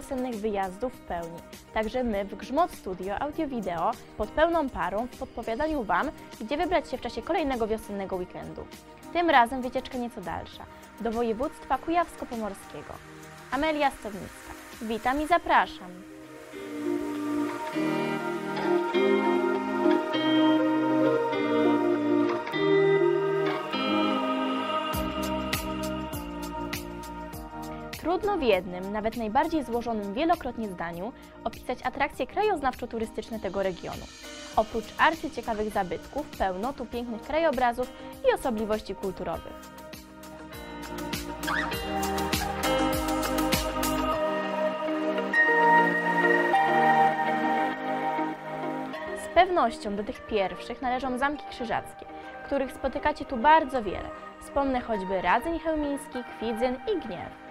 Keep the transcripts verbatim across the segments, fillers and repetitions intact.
wiosennych wyjazdów w pełni. Także my w Grzmot Studio Audio-Wideo pod pełną parą w podpowiadaniu Wam, gdzie wybrać się w czasie kolejnego wiosennego weekendu. Tym razem wycieczka nieco dalsza, do województwa kujawsko-pomorskiego. Amelia Stownicka. Witam i zapraszam. Trudno w jednym, nawet najbardziej złożonym wielokrotnie zdaniu opisać atrakcje krajoznawczo-turystyczne tego regionu. Oprócz arcyciekawych zabytków pełno tu pięknych krajobrazów i osobliwości kulturowych. Z pewnością do tych pierwszych należą zamki krzyżackie, których spotykacie tu bardzo wiele. Wspomnę choćby Radzyń Chełmiński, Kwidzyn i Gniew.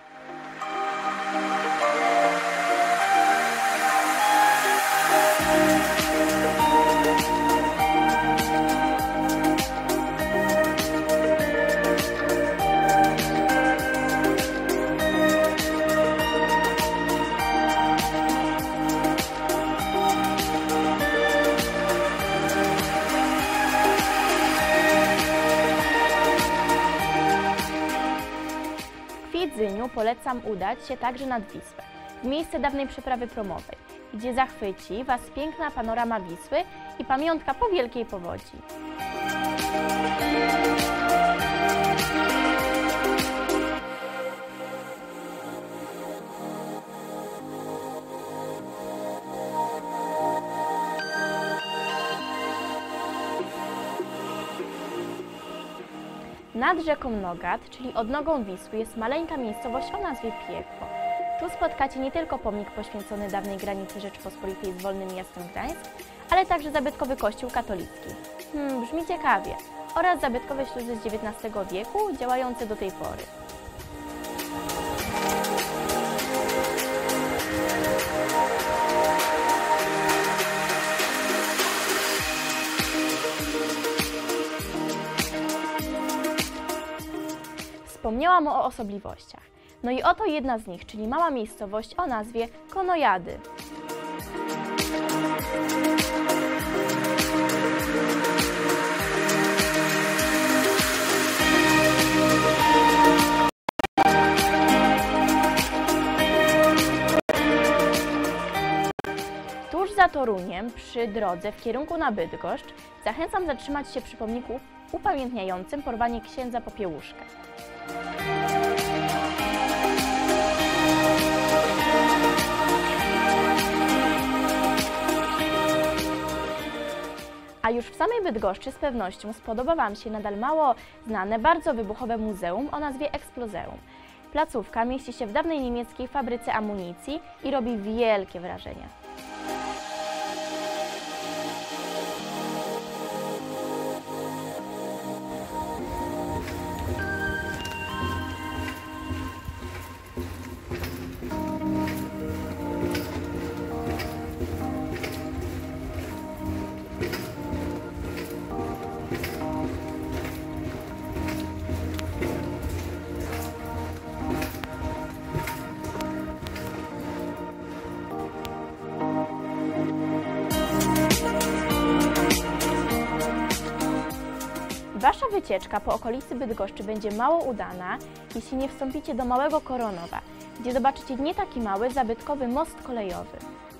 W Kwidzyniu polecam udać się także nad Wisłę, w miejsce dawnej przeprawy promowej, gdzie zachwyci Was piękna panorama Wisły i pamiątka po wielkiej powodzi. Nad rzeką Nogat, czyli odnogą Wisły, jest maleńka miejscowość o nazwie Piekło. Tu spotkacie nie tylko pomnik poświęcony dawnej granicy Rzeczypospolitej z wolnym miastem Gdańsk, ale także zabytkowy kościół katolicki. Hmm, brzmi ciekawie. Oraz zabytkowe śluzy z dziewiętnastego wieku działające do tej pory. Wspomniałam o osobliwościach. No i oto jedna z nich, czyli mała miejscowość o nazwie Konojady. Tuż za Toruniem, przy drodze w kierunku na Bydgoszcz, zachęcam zatrzymać się przy pomniku upamiętniającym porwanie księdza Popiełuszkę. A już w samej Bydgoszczy z pewnością spodoba Wam się nadal mało znane, bardzo wybuchowe muzeum o nazwie Explozeum. Placówka mieści się w dawnej niemieckiej fabryce amunicji i robi wielkie wrażenie. Wasza wycieczka po okolicy Bydgoszczy będzie mało udana, jeśli nie wstąpicie do Małego Koronowa, gdzie zobaczycie nie taki mały, zabytkowy most kolejowy.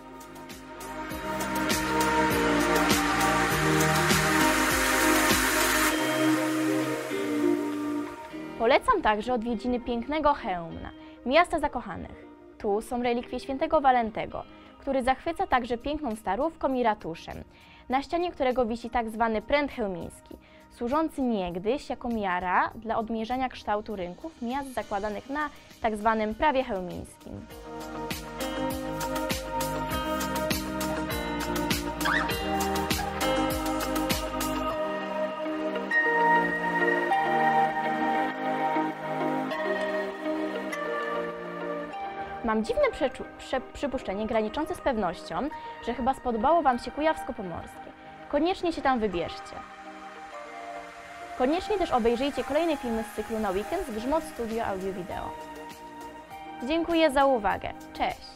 Polecam także odwiedziny pięknego Chełmna, miasta zakochanych. Tu są relikwie świętego Walentego, który zachwyca także piękną starówką i ratuszem, na ścianie którego wisi tak zwany pręt chełmiński, służący niegdyś jako miara dla odmierzania kształtu rynków miast zakładanych na tak zwanym prawie chełmińskim. Mam dziwne prze przypuszczenie graniczące z pewnością, że chyba spodobało Wam się Kujawsko-Pomorskie. Koniecznie się tam wybierzcie. Koniecznie też obejrzyjcie kolejne filmy z cyklu na weekend z Grzmot Studio Audio-Wideo. Dziękuję za uwagę. Cześć!